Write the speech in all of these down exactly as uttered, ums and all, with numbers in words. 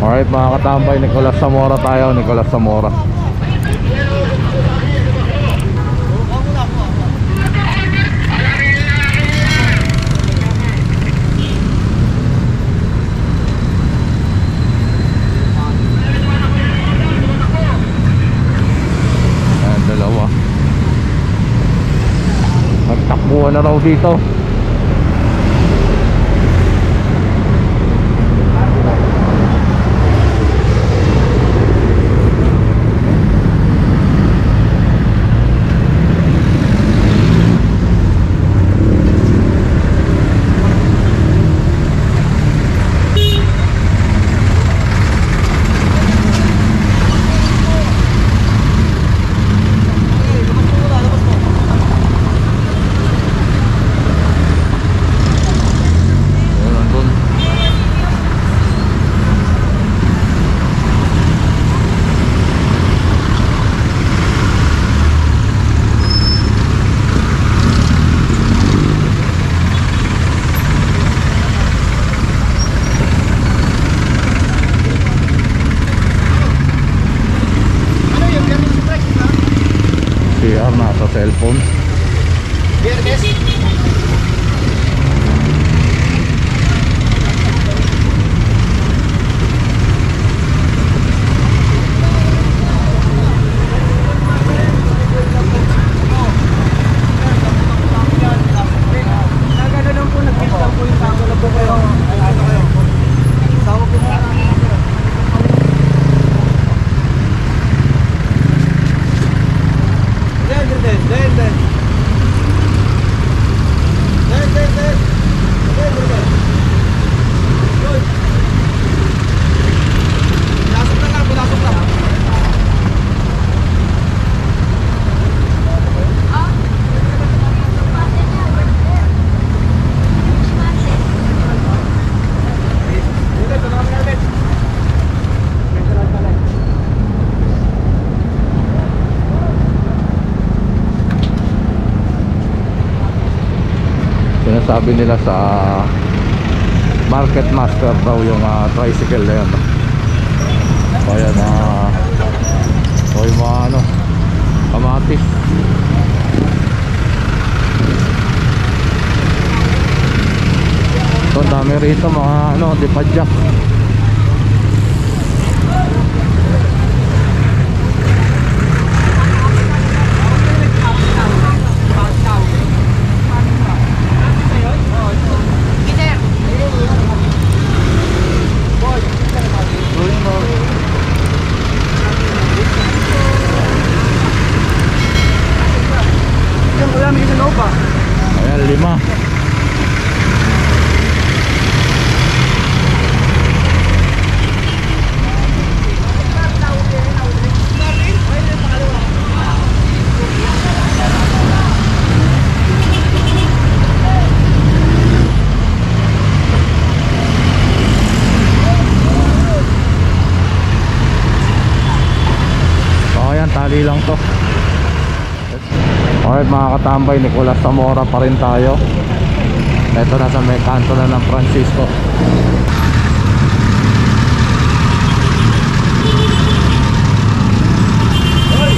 Alright mga katambay, Nicolas Zamora tayo, Nicolas Zamora. Ayan, dalawa. Nagtakbuhan na raw dito. Nasa cellphone. Sinasabi nila sa Market Master daw yung uh, tricycle na yun. So ayan, uh, so yung mga ano, kamatis. So dami rito mga ano, dipadyak. Ayan, lima. So ayan, tali lang to. Alright mga katambay, Nicolas Zamora pa rin tayo. Ito na sa may kanto na ng Francisco. Hoy!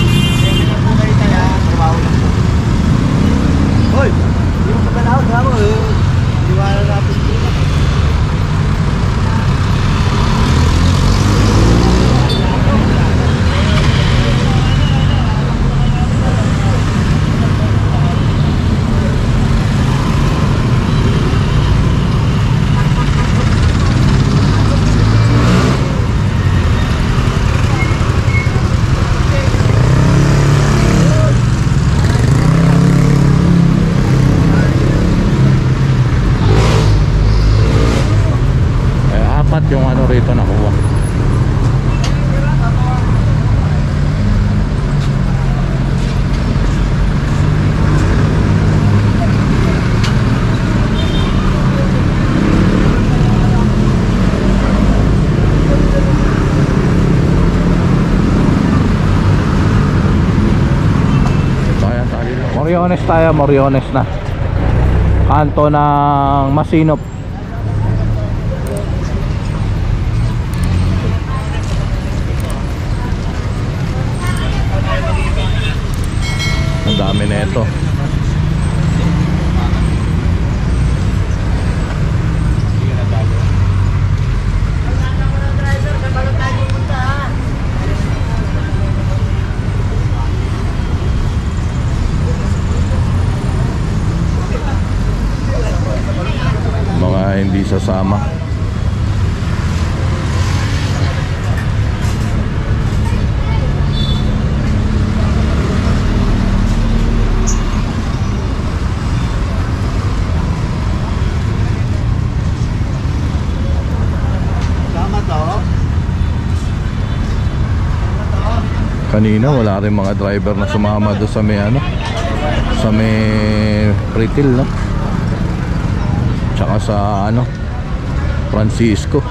Hoy! Hindi mo kabalawag na mo eh. Iwanan natin dito. Yung ano rito nakuha. Moriones tayo, Moriones na. Kanto ng Masinop. dami na ito. Mga hindi sasama. Kanina wala rin mga driver na sumama doon sa may ano, sa may Pretil, no? Tsaka sa ano, Francisco.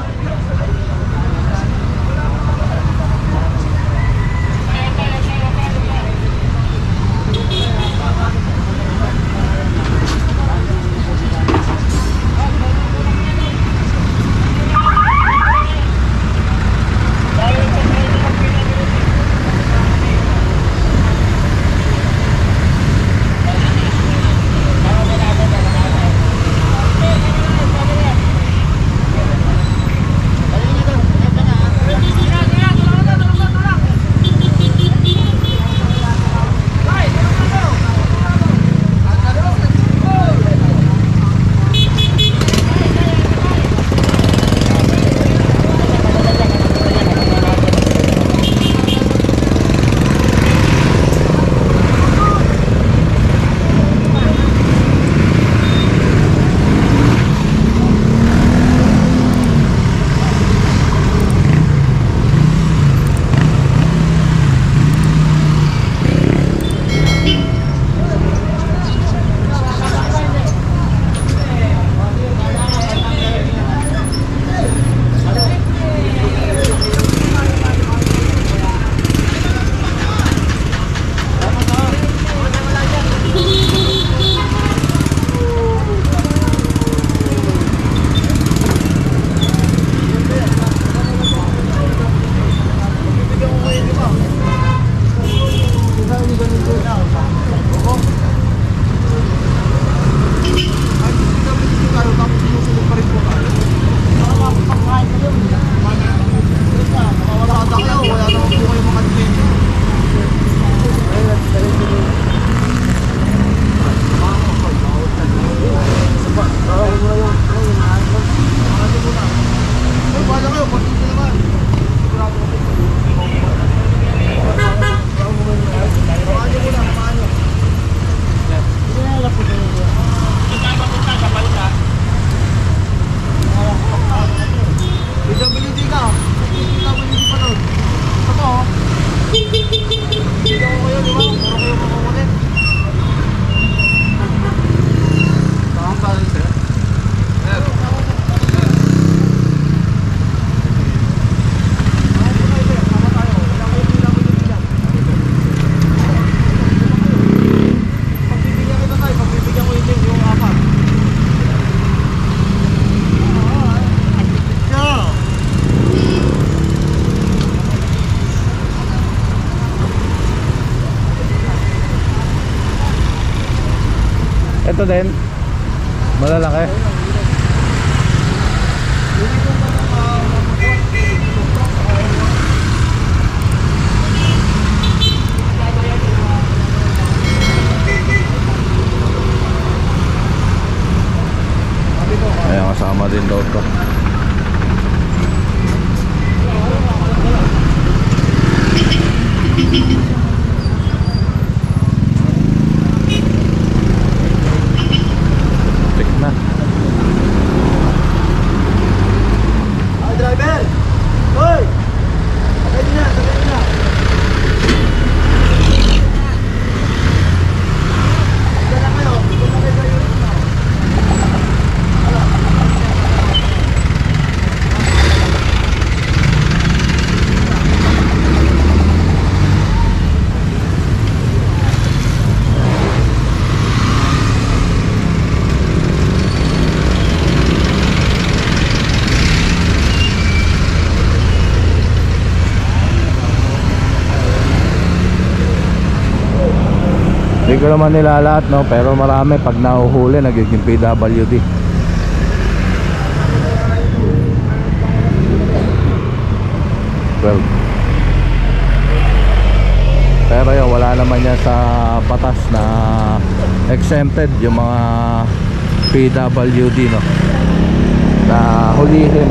Ito din, malalaki. Ayan, kasama din daw ito. Na. Ay, driver! Hoy! Sakay din na, sakay din na. Diyan lang kayo, diyan lang kayo sa unit na. Hindi ko naman nila lahat, no, pero marami pag nahuhuli nagiging P W D. Well, pero yun, wala naman yan sa batas na exempted yung mga P W D, no, na hulihin.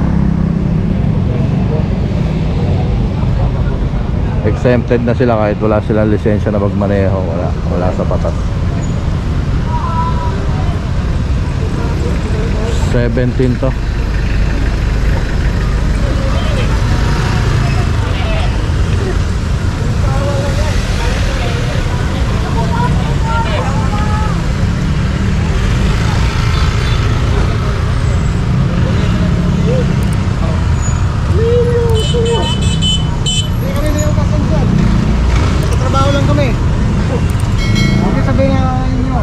Exempted na sila kahit wala silang lisensya na magmaneho. Wala, wala sa batas. seventeen to. Trabaho lang kami. Okay, sabihin niya inyo.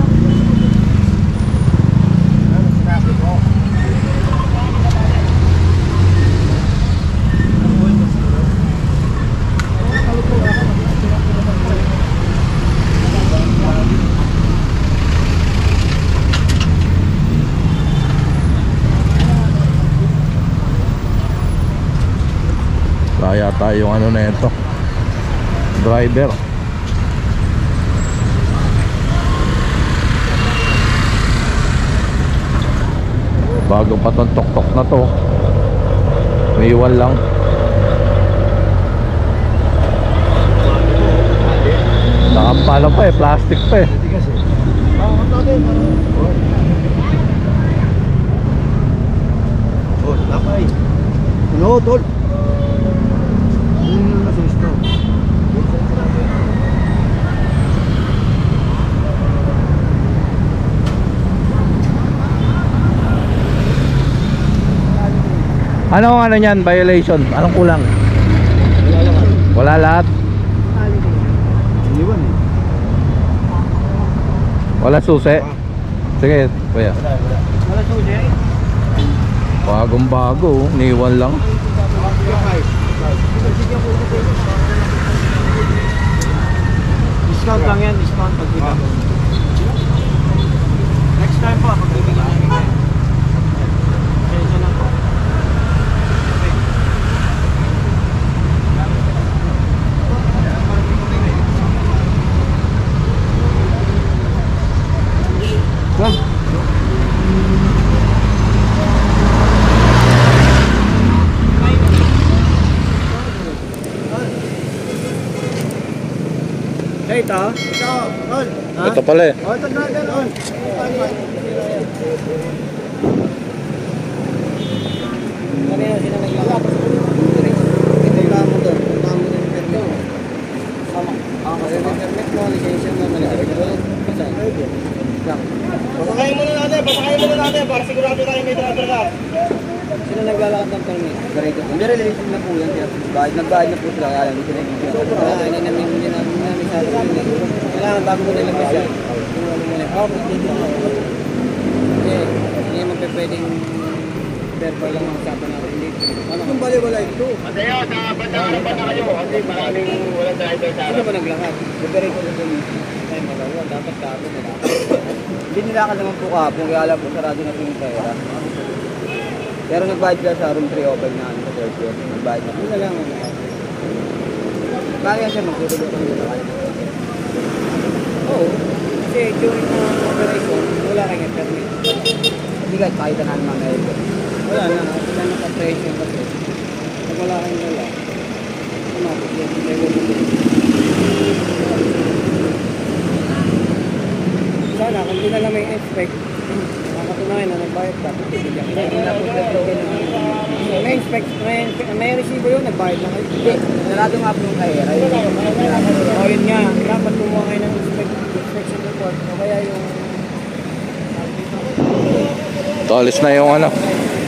Kaya tayong ano na ito, driver. Bago pa tong tok-tok na to, may iwan lang. Nakampala pa eh, plastic pa eh. Oh, lapay. Ano, tol? Ano na gusto? Anong ano niyan, violation? Anong kulang? Wala lahat? Iniwan eh. Wala susi? Sige, kuya. Wala susi. Bagong bago, niwan lang. Discount lang yan, discount pag kita mo. Next time po, pagbibigyan namin kayo. Pasensya na po. Come. Hey, ito? Ito, on. Ito pala eh. Oh, ito na, on. Kanina sila naglalap. Ito yung kamo doon. Yung kamo doon yung permit. Sama. Ah, kasi yung permit mo, lisensya mo, malaki. Saan? Lang. Pasakayin muna natin, pasakayin muna natin para sigurado tayo may driver ka. Sila naglalakad ng permit. Diretso. Hindi relation na po yan. Kahit nagbayad na po sila, kaya hindi sila yung kaya hindi namin hindi namin namin sa atin. Kailangan bago mo nilabas yan. Kung ano muna. Oh, dito mo. Kasi hindi magpapwedeng verbal lang ang usapan natin dito. Ano? Kung bali-wala ito. Mateo, sa bandang pa na kayo. Kasi maraming walang driver sa akin. Ano ba naglakad? Diretso na doon. Ay, malawa. Dapat kapon nila. Hindi nila ka naman po kapon. Kaya alam po, sarado na po yung pera. Pero nagbayad sila sa room three open na ano sa third floor. Nagbayad na. Ano na lang ano. Bakit yan siya magtutulog kami na kayo? Oo. Kasi during na operation, wala kayong permit. Hindi kahit pakita na naman ngayon. Wala na. Wala na ka-pressure kasi. Pag wala kayong wala. Ano ako? Sana kung di na lang may expect, nakatunayan na nagbayad ka, bibigyan ka. May inspect, may, may resibo yun, nagbayad na kayo. Hindi, narado nga po yung kahera. O yun nga, dapat kumuha kayo ng inspect, inspection report. O kaya yung... Talis na yung ano,